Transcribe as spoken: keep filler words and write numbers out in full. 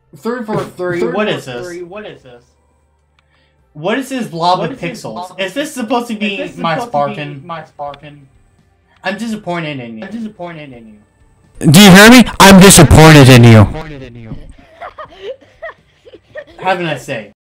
three four three, what is this? What is this? What is this blob What of is this pixels? blob of Is this supposed to be Is this my supposed to be Spartan? My Spartan. I'm disappointed in you. I'm disappointed in you. Do you hear me? I'm disappointed in you. Disappointed in you. How can I say?